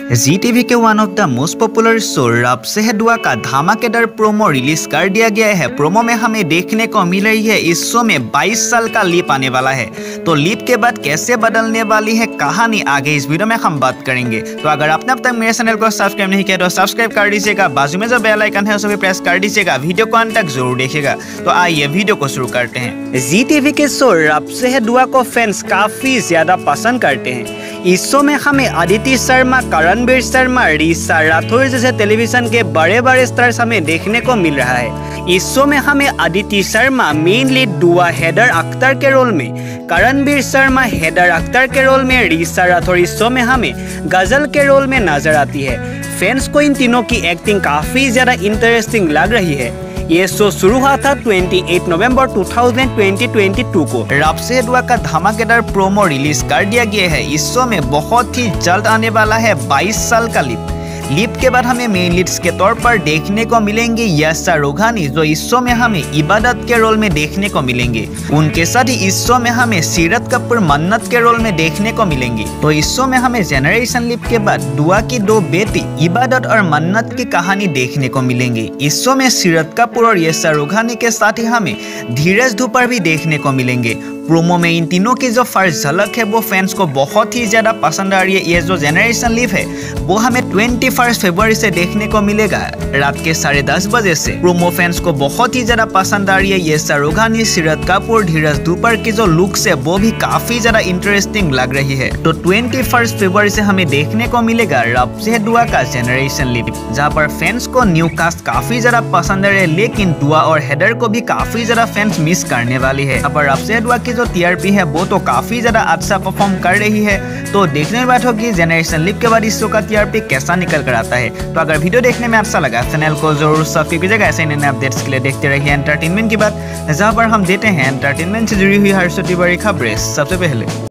जी TV के one of the most popular show रब से है दुआ का धमाकेदार प्रोमो रिलीज कर दिया गया है। प्रोमो में हमें देखने को मिल रही है इस शो में 22 साल का लीप आने वाला है। तो लीप के बाद कैसे बदलने वाली है कहानी, आगे इस वीडियो में हम बात करेंगे। तो अगर आपने अब तक मेरे चैनल को सब्सक्राइब नहीं किया तो सब्सक्राइब कर दीजिएगा, बाजू में जो बेल आइकन है उसे भी प्रेस कर दीजिएगा, वीडियो को अंत तक जरूर देखिएगा। तो आइए वीडियो को शुरू करते हैं। जी टीवी के शो रब से है दुआ को फैंस काफी ज्यादा पसंद करते हैं। इस शो में हमें अदिति शर्मा, करणवीर शर्मा, ऋषा राठौर जैसे टेलीविजन के बड़े बड़े स्टार्स हमें देखने को मिल रहा है। इस शो में हमें अदिति शर्मा मेन लीड दुआ हैदर अख्तर के रोल में, करणवीर शर्मा हैदर अख्तर के रोल में, ऋषा राठौर इस शो में हमें गजल के रोल में नजर आती है। फैंस को इन तीनों की एक्टिंग काफी ज्यादा इंटरेस्टिंग लग रही है। ये शो शुरू हुआ था 28 नवंबर 2022 को। रब से दुआ का धमाकेदार प्रोमो रिलीज कर दिया गया है। इस शो में बहुत ही जल्द आने वाला है 22 साल का लीप के बाद हमें मेन लीड्स के तौर पर देखने को मिलेंगे यश रोघानी, जो इस शो में हमें इबादत के रोल में देखने को मिलेंगे। उनके साथ ही इस शो में हमें सीरत कपूर मन्नत के रोल में देखने को मिलेंगी। तो इस शो में हमें जेनरेशन लीप के बाद दुआ की दो बेटी इबादत और मन्नत की कहानी देखने को मिलेंगी। इस शो में सीरत कपूर और यश रोघानी के साथ ही हमें धीरज धूपर भी देखने को मिलेंगे। प्रोमो में इन तीनों की जो फर्स्ट झलक है वो फैंस को बहुत ही ज्यादा पसंद आ रही है। ये जो जेनरेशन लीप है वो हमें 21 फरवरी से देखने को मिलेगा रात के 10:30 बजे से। प्रोमो फैंस को बहुत ही ज्यादा पसंद आ रही है। यश रोघानी, सीरत कपूर, धीरज धूपर की जो लुक्स है वो भी काफी ज्यादा इंटरेस्टिंग लग रही है। तो 21 फरवरी से हमें देखने को मिलेगा रब से दुआ का जेनरेशन लीप, जहाँ पर फैंस को न्यू कास्ट काफी ज्यादा पसंद आ रही है, लेकिन दुआ और हैदर को भी काफी ज्यादा फैंस मिस करने वाली है। अब रब से दुआ की जो टीआरपी है वो तो काफी ज्यादा अच्छा परफॉर्म कर रही है। तो देखने की बात होगी जेनरेशन लीप के बाद इस शो का टीआरपी कैसा निकल कर आता है। तो अगर वीडियो देखने में अच्छा लगा चैनल को जरूर सब्सक्राइब कीजिएगा। ऐसे नए अपडेट्स के लिए देखते रहिए एंटरटेनमेंट की बात, जहाँ पर हम देते हैं एंटरटेनमेंट से जुड़ी हुई हर छोटी बड़ी खबरें सबसे पहले।